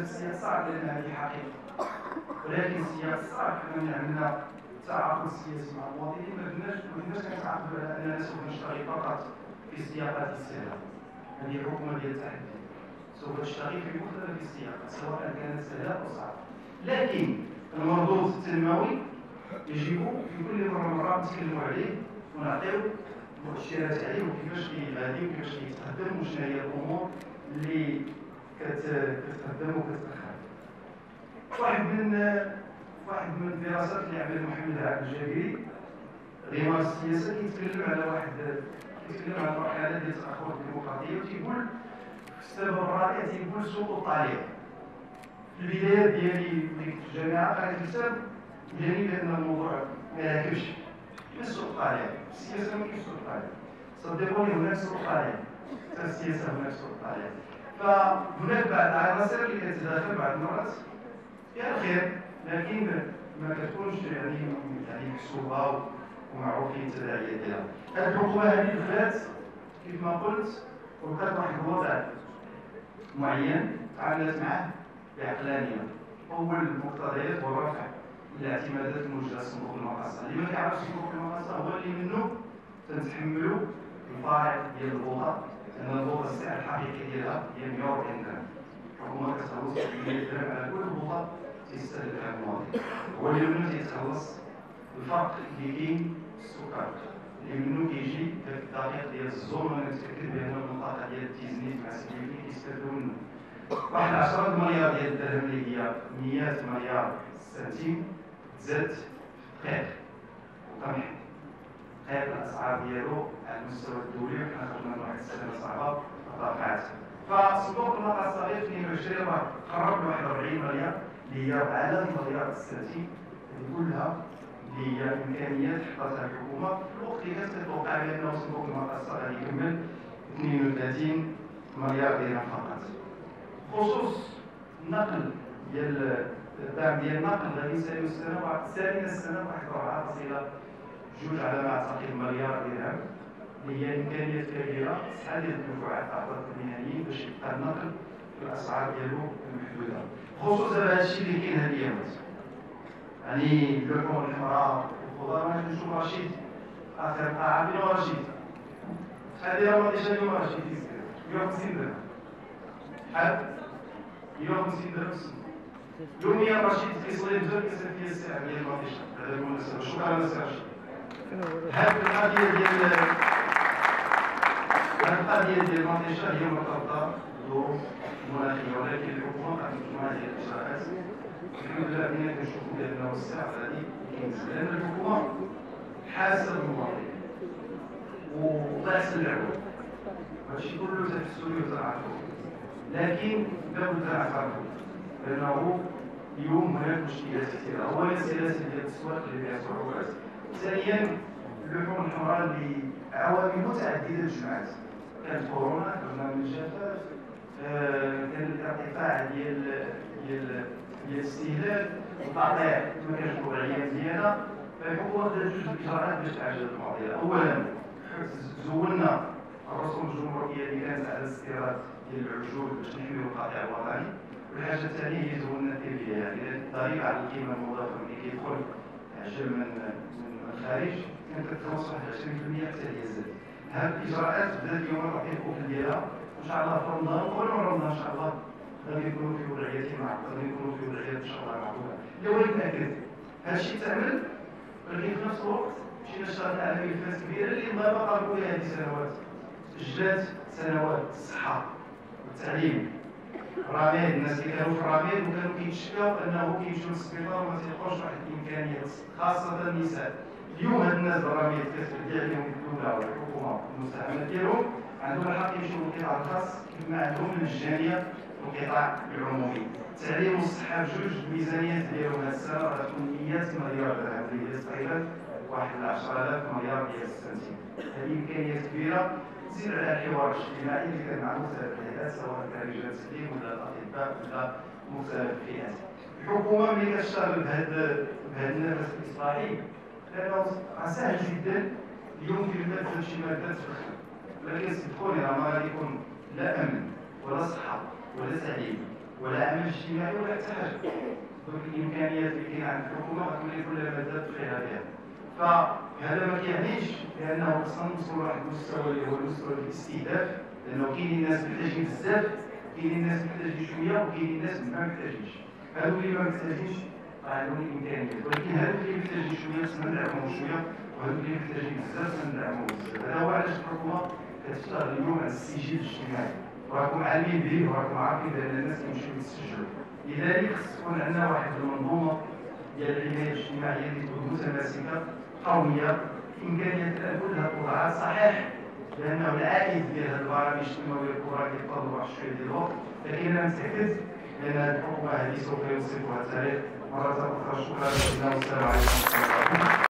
السياق صعب لان هذه حقيقه، ولكن السياق صعب حنا عندنا تعاقد سياسي مع المواطنين، ما كناش كنتعاقدوا على اننا سوف نشتغل فقط في السياقات السهله. هذه الحكومه ديال التحدي سوف تشتغل في مختلف السياقات سواء كانت سهله او صعبه، لكن المردود التنموي يجب في كل مره نتكلموا عليه ونعطيو مؤشرات عليه وكيفاش كيغادي وكيفاش كيتقدم وشنو هي الامور اللي كتقدم وكتاخر. واحد من الدراسات اللي عمل محمد عبد الجابري غمار السياسه كيتكلم على المرحله ديال تاخر الديمقراطيه وتيقول في السبب الرابع تيقول سوء الطريق. في البدايه ديالي في الجامعه قريت كتاب جاني بان الموضوع ما يعجبش. كاين سوء الطريق، السياسه ما كاينش سوء الطريق، صدقوني هناك سوء الطريق، حتى السياسه هناك سوء الطريق. فهناك بعض العناصر اللي كتتداخل بعض المرات فيها الخير، لكن ما كتكونش يعني محسوبه ومعروفين التداعيات ديالها. هذه الحكومه هذه دخلت كيف ما قلت ولقات واحد الوضع معين تعاملت معه بعقلانيه. اول المقتضيات هو رفع الاعتمادات الموجهه لصندوق المقاصه. اللي ما كيعرفش صندوق المقاصه هو اللي منه تنتحملوا الفارق ديال البوطه، لان البوطه السعر الحقيقي ديالها هي 140 درهم. الحكومه كتخلص 100 درهم على كل بوطه تيستهلكها المواطن. هو اللي منه تيتخلص الفرق اللي كاين في السكر، اللي منه كيجي داك الدقيق ديال الزوم. وانا متاكد بان المنطقه ديال التيزنيت مع سيدي كيستافدوا منه. واحد 10 مليار ديال الدرهم اللي هي 100 مليار سنتيم تزاد دقيق وقمح. دقيق الاسعار ديالو على المستوى الدولي وحنا خرجنا من واحد السنه صعبه وتوقعات. فصندوق المقاصه غير 22 قرب ل 41 مليار اللي هي 4 مليار سنتيم، كلها اللي هي امكانيات حطتها الحكومه في الوقت اللي كانت كتوقع بانه صندوق المقاصه غادي يكمل 32 مليار درهم فقط. خصوص النقل ديال الدعم ديال النقل غادي يسالي السنه واحد 4.2 على ما اعتقد مليار درهم، اللي هي امكانيات كبيره تسعى ديال الدفعات اعضاء المهنيين باش يبقى النقل الاسعار ديالو محدوده. خصوصا هذا الشيء اللي كاين هاد الايامات، يعني اللحوم الحمراء والخضار. ما نشوف رشيد اخر قاعه بين رشيد هذه راه ماشي اليوم رشيد 150 درهم شحال 150 درهم يوميا. رشيد كيصلي بزاف كيصير فيها الساعه ديال المطيشه. هذا بالمناسبه شكرا سي رشيد. هذه القضيه ديال المطيشه هي مرتبطه بظروف مناخيه، ولكن الحكومه قد مجموعه ديال الاجراءات الحمد لله بنا كنشوفوا بان الساعه هذه كاين، لان الحكومه حاسه بالمواطن وطاس اللعبه. هادشي كله تحسوا ليه وتعرفوا، لكن لابد نعترفوا بانه اليوم هناك مشكلات كثيره. اولا سلاسل ديال التسويق اللي فيها صعوبات، ثانيا اللحوم الحمراء اللي عوامل متعدده جمعات. كانت كورونا، كنا من الجفاف، كان الارتفاع ديال الاستهلاك، التقطيع ما كانش وضعيه مزيانه. فالحكومه خدات جوج الاجراءات باش تعالج المواضيع. اولا زولنا الرسوم الجمركيه اللي كانت على الاستيراد ديال العجول باش نحميو القطاع الوطني. والحاجه الثانيه هي زولنا التلبيه، يعني الضريبه على القيمه المضافه اللي كيدخل عجل من الخارج كانت كتوصل 20% حتى هي زادت. هذه الاجراءات بدات اليوم نعطي الكفل ديالها ان شاء الله في رمضان، وقبل رمضان ان شاء الله غادي يكونوا في وضعيات معقده، غادي يكونوا في وضعيات ان شاء الله معقوله. اللي هو يتاكد هذا الشيء تعمل، ولكن في نفس الوقت مشينا اشتغلنا على ملفات كبيره اللي ما طالبوا بها هذه السنوات. سجلات سنوات الصحه والتعليم، الرماد، الناس اللي كانوا في الرماد وكانوا كيتشكاو انه كيمشيو للسبيطار وما تلقاوش واحد الامكانيات، خاصه النساء. اليوم هاد الناس الرماد كتدي عليهم الدوله والحكومه المساهمات ديالهم، عندهم الحق يمشيو للقطاع الخاص كيف ما عندهم المجانيه والقطاع العمومي. التعليم والصحه بجوج الميزانيات ديالهم هاد السنه راه تكون 100 مليار درهم، اللي هي تقريبا واحد 10,000 مليار ديال السنتيم. هذه امكانيات كبيره تزيد على الحوار الاجتماعي اللي كان مع مختلف الهيئات، سواء كان رجال التعليم ولا الاطباء ولا مختلف الفئات. الحكومه ملي كتشتغل بهذا النفس الاصلاحي لانه سهل جدا اليوم في الماده شي ماده تفخم، ولكن صدقوني راه ما غادي يكون لا امن ولا صحه ولا تعليم ولا عمل اجتماعي ولا حتى حاجه. دونك الامكانيات اللي كاينه عند الحكومه غتولي كلما زادت فيها بها. فهذا ما كيعنيش بانه خصنا نوصلوا لواحد المستوى اللي هو المستوى الاستهداف، لانه كاينين الناس محتاجين بزاف، كاينين الناس محتاجين شويه، وكاينين الناس ما محتاجينش. هادو اللي ما محتاجينش عندهم الامكانيات، ولكن هادو اللي محتاجين شويه خصنا ندعموهم شويه، وهادو اللي محتاجين بزاف خصنا ندعموهم بزاف. هذا هو علاش الحكومه كتشتغل اليوم على السجل الاجتماعي، وراكم عالمين به وراكم عارفين بان الناس كيمشيو يتسجلوا. لذلك خص تكون عندنا واحد المنظومه ديال العنايه الاجتماعيه اللي تكون متماسكه قويه، امكانيات الان كلها توضع صحيح، لانه العائد ديال هذه البرامج التنمويه الكبرى كيتطلب واحد شويه ديال الوقت، لكن انا متاكد بان هذه الحكومه هذه سوف يوصفها التاريخ. مرة أخرى شكرا لكم والسلام عليكم ورحمة الله.